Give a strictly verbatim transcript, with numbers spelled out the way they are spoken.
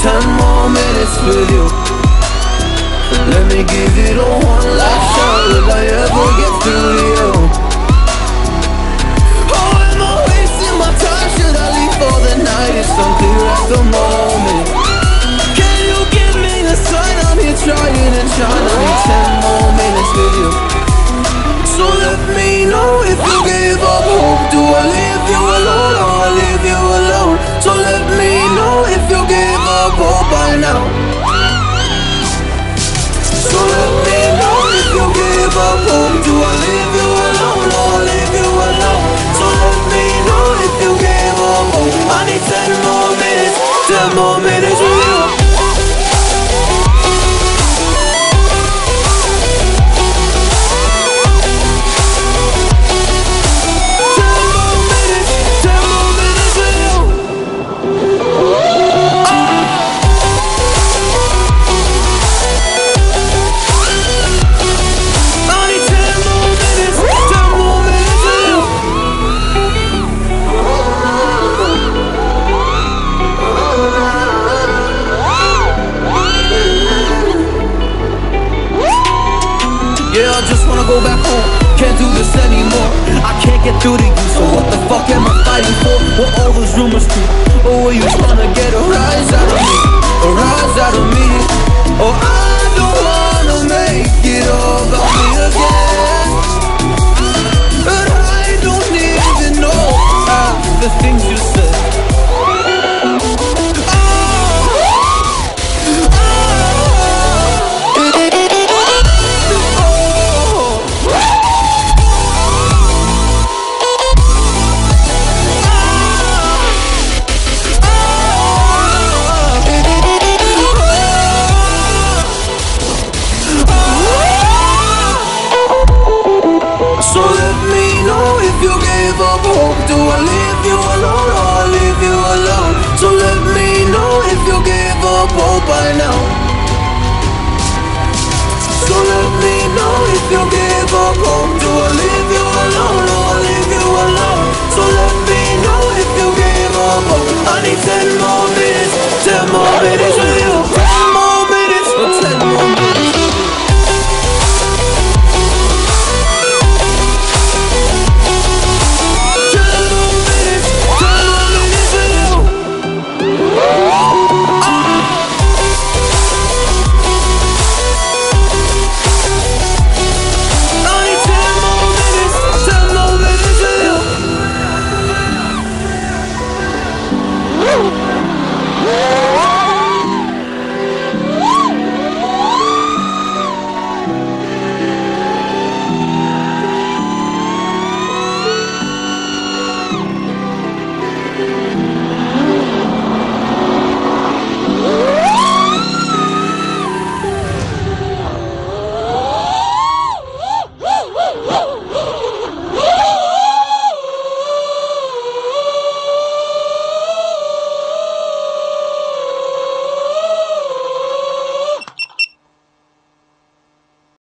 ten more minutes with you. Let me give it a one last shot. Will I ever get through to you? Oh, am I wasting my time? Should I leave for the night? It's unclear at the moment. Can you give me a sign? I'm here trying and trying. I need ten more minutes with you. So let me know if you gave up hope. Do I leave you alone or I leave you alone? So let me know if you gave up hope by now. So let me know if you gave up hope. Do I leave you alone or I leave you alone? So let me know if you gave up hope. I need ten more minutes, ten more minutes with you. Yeah, I just wanna go back home. Can't do this anymore. I can't get through to you, so what the fuck am I fighting for? What all those rumors do? Or were you trying to get a rise out of me? A rise out of me? Oh, I don't wanna make it all about me again. But I don't even know half the things you said. So let me know if you gave up hope. Do I leave you alone or I leave you alone? So let me know if you gave up hope by now.